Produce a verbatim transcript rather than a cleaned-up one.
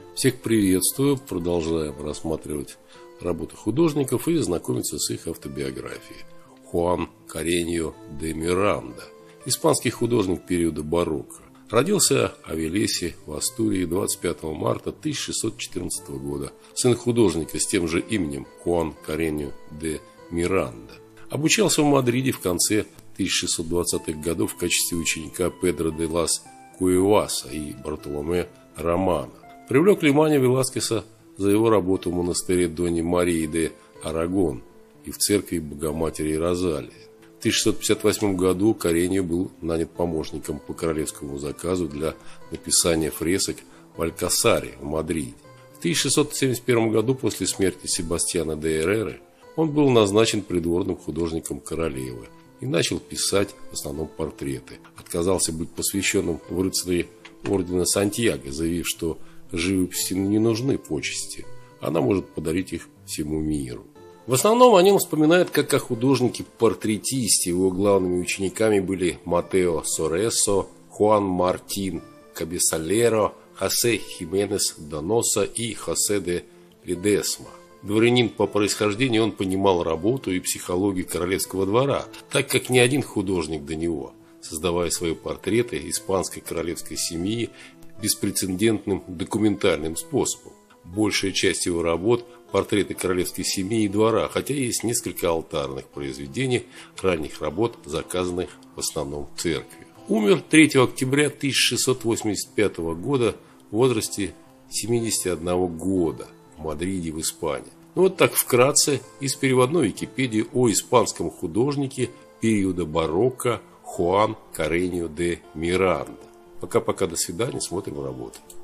Всех приветствую, продолжаем рассматривать работы художников и знакомиться с их автобиографией. Хуан Кареньо де Миранда, испанский художник периода барокко. Родился в Авелесе в Астурии двадцать пятого марта тысяча шестьсот четырнадцатого года. Сын художника с тем же именем Хуан Кареньо де Миранда. Обучался в Мадриде в конце тысяча шестьсот двадцатых годов в качестве ученика Педро де лас Куэваса и Бартоломе Романо. Привлек внимание Веласкеса за его работу в монастыре Дони Марии де Арагон и в церкви Богоматери Розалии. В тысяча шестьсот пятьдесят восьмом году Кареньо был нанят помощником по королевскому заказу для написания фресок в Алькасаре в Мадриде. В тысяча шестьсот семьдесят первом году, после смерти Себастьяна де Эрреры, он был назначен придворным художником королевы и начал писать в основном портреты. Отказался быть посвященным в рыцари ордена Сантьяго, заявив, что живописи не нужны почести, она может подарить их всему миру. В основном о нем вспоминают как о художнике-портретисте. Его главными учениками были Матео Соресо, Хуан Мартин Кабесалеро, Хосе Хименес Доноса и Хосе де Ледесма. Дворянин по происхождению, он понимал работу и психологию королевского двора, так как ни один художник до него, создавая свои портреты испанской королевской семьи беспрецедентным документальным способом. Большая часть его работ – портреты королевской семьи и двора, хотя есть несколько алтарных произведений ранних работ, заказанных в основном в церкви. Умер третьего октября тысяча шестьсот восемьдесят пятого года в возрасте семидесяти одного года в Мадриде, в Испании. Ну, вот так вкратце из переводной Википедии о испанском художнике периода барокко Хуан Кареньо де Миранда. Пока-пока, до свидания, смотрим работу.